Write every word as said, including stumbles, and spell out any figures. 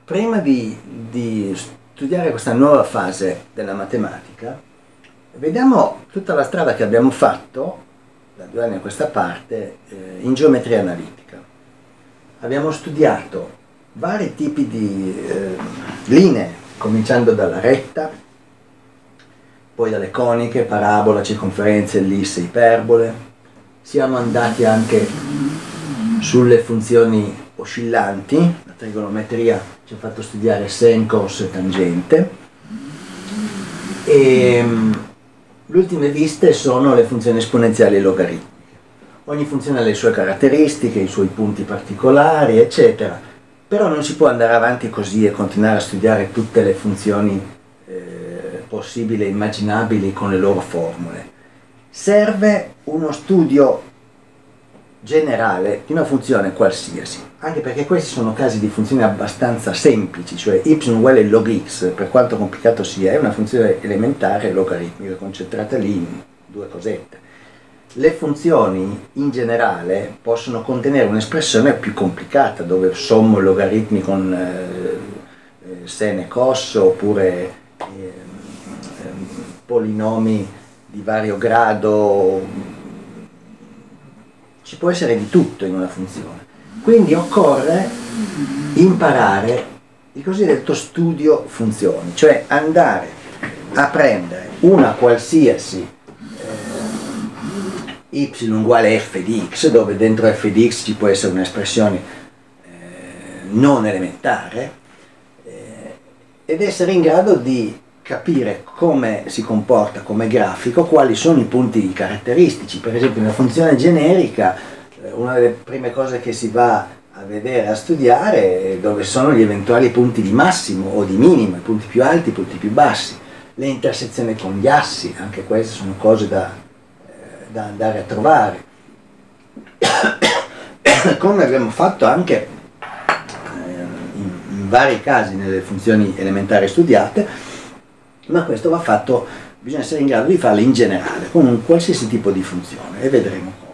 prima di, di studiare questa nuova fase della matematica, vediamo tutta la strada che abbiamo fatto da due anni a questa parte eh, in geometria analitica. Abbiamo studiato vari tipi di eh, linee, cominciando dalla retta, poi dalle coniche, parabola, circonferenze, ellisse, iperbole. Siamo andati anche sulle funzioni oscillanti, la trigonometria ci ha fatto studiare sen, cos e tangente, e le ultime viste sono le funzioni esponenziali e logaritmiche. Ogni funzione ha le sue caratteristiche, i suoi punti particolari, eccetera, però non si può andare avanti così e continuare a studiare tutte le funzioni eh, possibili e immaginabili con le loro formule. Serve uno studio generale di una funzione qualsiasi, anche perché questi sono casi di funzioni abbastanza semplici, cioè y uguale log x, per quanto complicato sia, è una funzione elementare logaritmica concentrata lì in due cosette. Le funzioni in generale possono contenere un'espressione più complicata, dove sommo logaritmi con eh, sen e cos, oppure eh, polinomi di vario grado. Ci può essere di tutto in una funzione, quindi occorre imparare il cosiddetto studio funzioni, cioè andare a prendere una qualsiasi eh, y uguale f di x, dove dentro f di x ci può essere un'espressione eh, non elementare, eh, ed essere in grado di capire come si comporta come grafico, quali sono i punti caratteristici. Per esempio, in una funzione generica, una delle prime cose che si va a vedere, a studiare, è dove sono gli eventuali punti di massimo o di minimo, i punti più alti, i punti più bassi, le intersezioni con gli assi, anche queste sono cose da, da andare a trovare. Come abbiamo fatto anche in, in vari casi nelle funzioni elementari studiate, ma questo va fatto, bisogna essere in grado di farlo in generale, con un qualsiasi tipo di funzione, e vedremo come.